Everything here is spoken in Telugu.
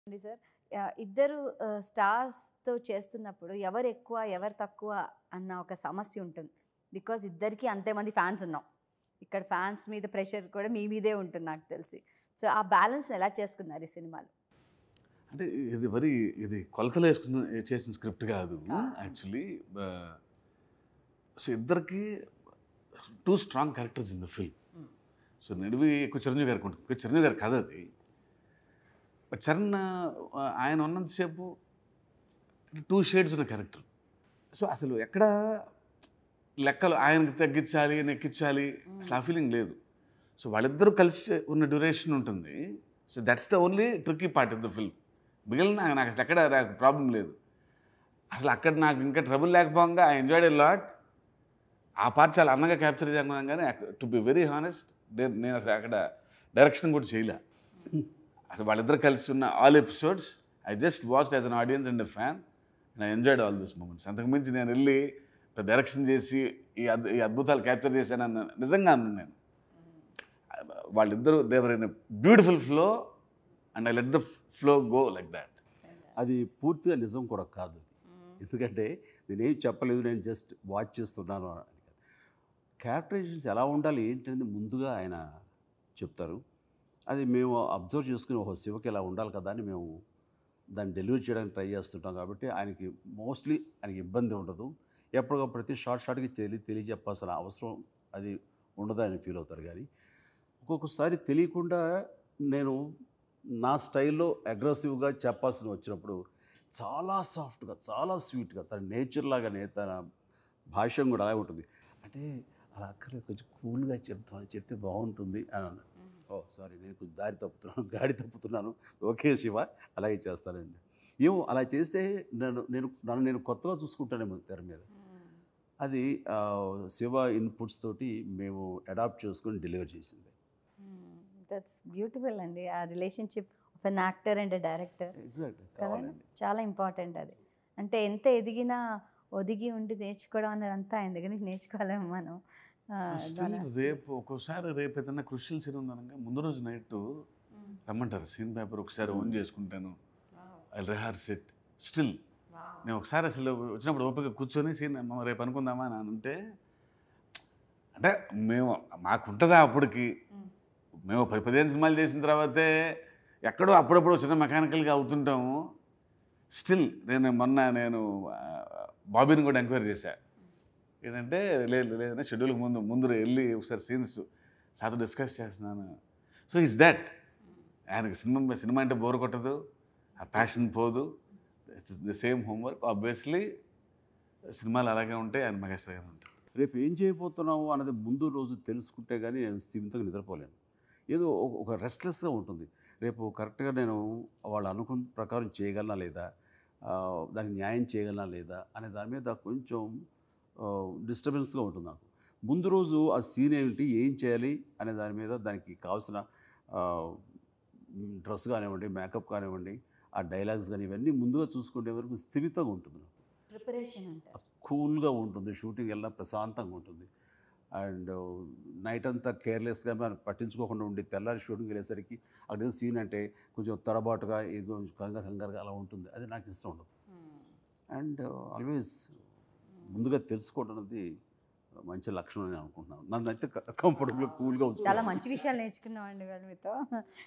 అండి సార్. ఇద్దరు స్టార్స్‌తో చేస్తున్నప్పుడు ఎవరు ఎక్కువ, ఎవరు తక్కువ అన్న ఒక సమస్య ఉంటుంది. బికాజ్ ఇద్దరికీ అంతే మంది ఫ్యాన్స్ ఉన్నాం. ఇక్కడ ఫ్యాన్స్ మీద ప్రెషర్ కూడా మీ మీదే ఉంటుంది నాకు తెలిసి. సో, ఆ బ్యాలెన్స్‌ని ఎలా చేసుకున్నారు ఈ సినిమాలో? అంటే ఇది కొలతలు వేసుకున్న చేసిన స్క్రిప్ట్ కాదు యాక్చువల్లీ. సో ఇద్దరికి two strong characters in the film. So నిడివి ఎక్కువ చిరంజీవి గారికి ఉంటుంది, ఎక్కువ చిరంజీవి గారి కథ అది. బట్ చరణ్ ఆయన ఉన్నంతసేపు టూ షేడ్స్ ఉన్న క్యారెక్టర్. సో అసలు ఎక్కడ లెక్కలు ఆయనకి తగ్గించాలి నెక్కించాలి అసలు ఆ ఫీలింగ్ లేదు. సో వాళ్ళిద్దరూ కలిసి ఉన్న డ్యూరేషన్ ఉంటుంది. So that's the only tricky part of the film. మిగిలిన నాకు అసలు ఎక్కడ ప్రాబ్లం లేదు. అసలు అక్కడ నాకు ఇంకా ట్రబుల్ లేకపోగా ఐ ఎంజాయ్డ్ ఎ లాట్. ఆ పార్ట్ చాలా అందంగా క్యాప్చర్ చేయగలను. కానీ టు బి వెరీ హానెస్ట్ నేను అసలు అక్కడ డైరెక్షన్ కూడా చేయలే. అసలు వాళ్ళిద్దరు కలిసి ఉన్న all episodes I just watched as an audience and a fan and I enjoyed all this moments. అంతకుమించి నేను వెళ్ళి డైరెక్షన్ చేసి ఈ అద్భుతాలు క్యాప్చర్ చేశానన్న నిజంగా అన్నాను నేను. వాళ్ళిద్దరూ they were in a beautiful flow and I let the flow go like that. అది పూర్తిగా నిజం కూడా కాదు. ఎందుకంటే నేనేం చెప్పలేదు, నేను జస్ట్ వాచ్ చేస్తున్నాను అని కాదు. క్యారెక్టరైజేషన్స్ ఎలా ఉండాలి ఏంటనేది ముందుగా ఆయన చెప్తారు. అది మేము అబ్జర్వ్ చేసుకుని ఓహో శివకి ఎలా ఉండాలి కదా అని మేము దాన్ని డెలివరీ చేయడానికి ట్రై చేస్తుంటాం. కాబట్టి ఆయనకి మోస్ట్లీ ఆయనకి ఇబ్బంది ఉండదు. ఎప్పటికప్పుడు ప్రతి షార్ట్కి తెలియజెప్పాల్సిన అవసరం అది ఉండదు అని ఫీల్ అవుతారు. కానీ ఒక్కొక్కసారి తెలియకుండా నేను నా స్టైల్లో అగ్రెసివ్గా చెప్పాల్సి వచ్చినప్పుడు చాలా సాఫ్ట్గా చాలా స్వీట్గా తన నేచర్ లాగానే తన భాష్యం కూడా అలాగే ఉంటుంది. అంటే అలా అక్కడ కొంచెం కూల్గా చెప్తే బాగుంటుంది అని అన్నాను. ఓ సారీ, నేను కొంచెం గాడి తప్పుతున్నాను. ఓకే శివ, అలాగే చేస్తానండి. ఏమో అలా చేస్తే నేను కొత్తగా చూసుకుంటానేమో తెర మీద. అది శివ ఇన్పుట్స్ తోటి మేము అడాప్ట్ చేసుకొని డెలివర్ చేసింది. దట్స్ బ్యూటిఫుల్ అండి. ఆ relationship of an actor and director చాలా ఇంపార్టెంట్. అది అంటే ఎంత ఎదిగినా ఒదిగి ఉండి నేర్చుకోవడం అనేది అంతా ఆయన దగ్గర నుంచి నేర్చుకోలేము మనం. రేపు ఏదైనా క్రూషియల్ సీన్ ఉందనగా ముందు రోజు నైట్ రమ్మంటారు. సీన్ పేపర్ ఒకసారి ఓన్ చేసుకుంటాను, ఐ రిహార్స్ ఇట్ స్టిల్. నేను ఒకసారి అసలు వచ్చినప్పుడు ఓపిక కూర్చొని సీన్ రేపు అనుకుందామా అని అంటే మాకుంటుందా అప్పటికి. మేము 15 సినిమాలు చేసిన తర్వాతే ఎక్కడో అప్పుడప్పుడు చిన్న మెకానికల్గా అవుతుంటాము. స్టిల్ నేను బాబీని కూడా ఎంక్వైరీ చేశా. ఏంటంటే లేదంటే షెడ్యూల్కి ముందు వెళ్ళి ఒకసారి సీన్స్ సార్తో డిస్కస్ చేస్తున్నాను. సో ఇస్ దట్ ఆయనకి సినిమా అంటే బోర్ కొట్టదు, ఆ ప్యాషన్ పోదు. It's the same homework. Obviously సినిమాలు అలాగే ఉంటాయి, ఆయన మెగాస్టార్గానే ఉంటాయి. రేపు ఏం చేయబోతున్నాము అన్నది ముందు రోజు తెలుసుకుంటే కానీ నేను స్థిమితంగా నిద్రపోలేను. ఏదో ఒక రెస్ట్లెస్గా ఉంటుంది. రేపు కరెక్ట్గా నేను వాళ్ళు అనుకున్న ప్రకారం చేయగలనా లేదా, దానికి న్యాయం చేయగలనా లేదా అనే దాని మీద కొంచెం డిస్టర్బెన్స్గా ఉంటుంది నాకు. ముందు రోజు ఆ సీన్ ఏమిటి, ఏం చేయాలి అనే దాని మీద దానికి కావాల్సిన డ్రెస్ కానివ్వండి, మేకప్ కానివ్వండి, ఆ డైలాగ్స్ కానీ ఇవన్నీ ముందుగా చూసుకునే వరకు స్థిమితంగా ఉంటుంది నాకు. ప్రిపరేషన్ కూల్గా ఉంటుంది. షూటింగ్ వెళ్ళినా ప్రశాంతంగా ఉంటుంది. అండ్ నైట్ అంతా కేర్లెస్గా మనం పట్టించుకోకుండా ఉండి తెల్లారి షూటింగ్ వెళ్ళేసరికి అక్కడ ఏదో సీన్ అంటే కొంచెం తడబాటుగా ఏదో కంగారుగా అలా ఉంటుంది. అది నాకు ఇష్టం ఉండదు. అండ్ ఆల్వేస్ ముందుగా తెలుసుకోవడం అనేది మంచి లక్షణం అని అనుకుంటున్నాను. నన్ను అయితే కంఫర్టబుల్గా కూల్గా చాలా మంచి విషయాలు నేర్చుకున్నామండి మీతో.